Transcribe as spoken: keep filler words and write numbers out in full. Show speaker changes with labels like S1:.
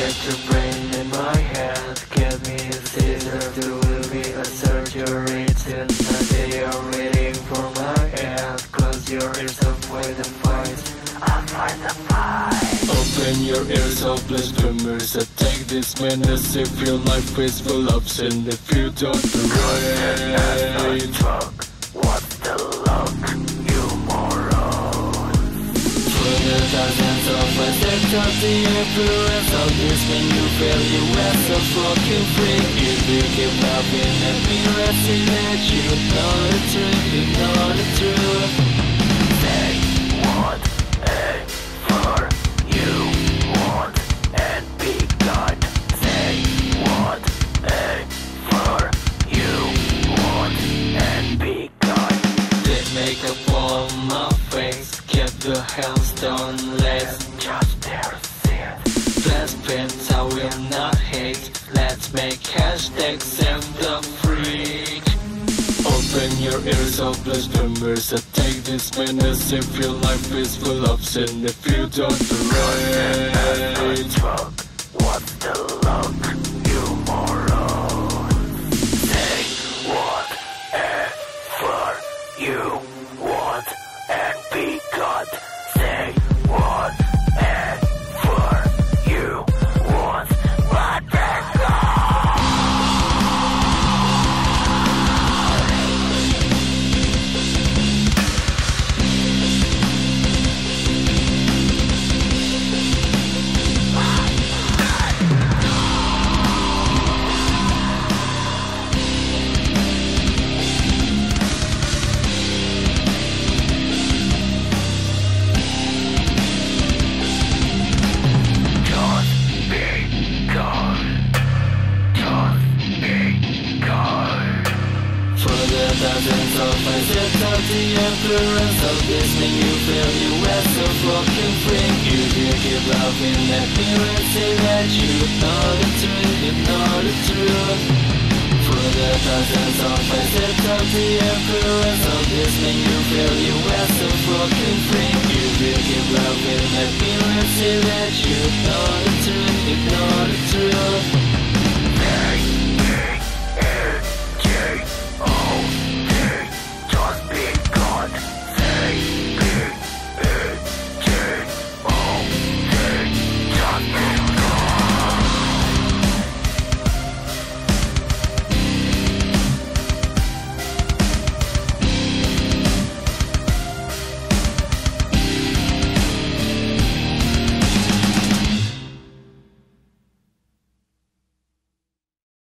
S1: get your brain in my head. Get me a scissor, there will be a surgery tonight. They are waiting for my head. Close your ears, avoid the fight, avoid the fight.
S2: Open your ears, oh blasphemers. Attack this menace if your life is full of sin. If you don't berate,
S1: what's the luck, you morons?
S2: For the thousands of us that taught the influence of this, when you fail, you as a fucking freak. If you keep laughing at me, let's see that you know the truth, you know the truth.
S1: Say what ever you want and be God. Say what ever you want and be God.
S2: They make up on my face, get the hellstone, let's
S1: Just their sins.
S2: Blasphemed, I will not hate. Let's make hashtags and the freak. Open your ears, oh blasphemers. Attack this menace if your life is full of sin. If you don't berate,
S1: What's the luck, you morons? Say whatever you want and be God. Say whatever you want, but be God.
S2: thousands of us that taught the influence of this, when you fail, you as a fucking freak. You can keep laughing at me and say that you know the truth, you know the truth. For the thousands of us that taught the influence of this, when you fail, you as a fucking freak. You can keep laughing at me and say that you know the